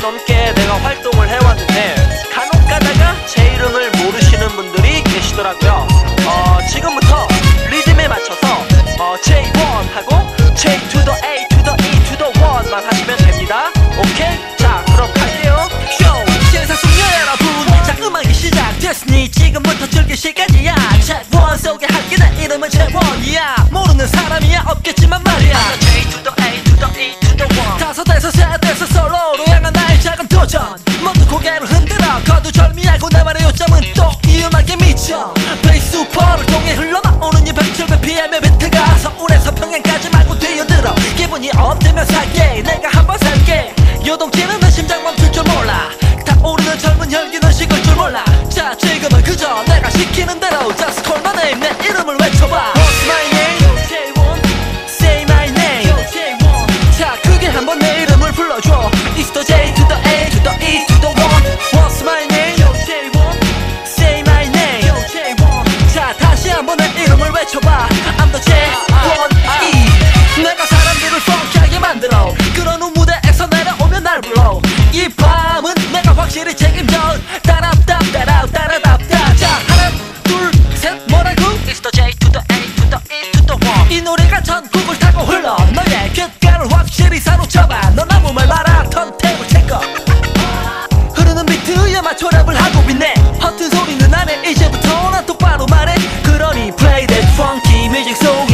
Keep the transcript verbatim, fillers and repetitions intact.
넘게 내가 활동을 해왔는데 간혹 가다가 제 이름을 모르시는 분들이 계시더라고요. 어, 지금부터 리듬에 맞춰서 어, 제이 원 하고 J to the A to the E to the one만 하시면 됩니다. 오케이? 자, 그럼 갈게요. 쇼! 세상 속 여러분, 자, 음악이 시작됐으니 지금부터 즐길 시간이야. 제이 원 소개할게. 내 이름은 제이 원이야. 모르는 사람이야 없겠지만 말이야. J to the A to the E to the one. 다섯에서 셋에서 솔로로 향한 나의 작은 도전. 모두 고개를 흔들어 거두절미하고 나만의 요점은 또 이 음악에 미쳐. 베이스 슈퍼를 통해 흘러나오는 이 백칠백 피엠의 비트가 서울에서 평양까지 말고 뛰어들어. 기분이 업되면 살게, 내가 한번 살게. 요동치는 내 심장 멈출 줄 몰라. 타오르는 젊은 혈기는 식을 줄 몰라. 자, 지금은 그저 내가 시키는 대로 Just call my name, 내 이름을 외쳐봐. What's my name? 제이 원. Say my name. 제이 원. 자, 크게 한번 내 이름을 불러줘. It's the J to the A to the E to the one. What's my name? 제이 원. Say my name. 제이 원. 자, 다시 한번 내 이름을 외쳐봐. I'm the 제이 원 E. 내가 사람들을 펑키하게 만들어. 그런 후 무대에서 내려오면 날 불러. 이 밤은 내가 확실히 책임져. 따랍답 따랍 따라답다. 자, 하나 둘 셋 뭐라고? It's the J to the A to the E to the one. 이 노래가 전국을 타고 흘러. 너의 귓가를 확실히 사로잡아. 넌 아무 말 마라. 턴테이블 체크. 흐르는 비트에 맞춰 랩을 하고 있네. 허튼 소리는 안해. 이제부터 난 똑바로 말해. 그러니 play that funky music so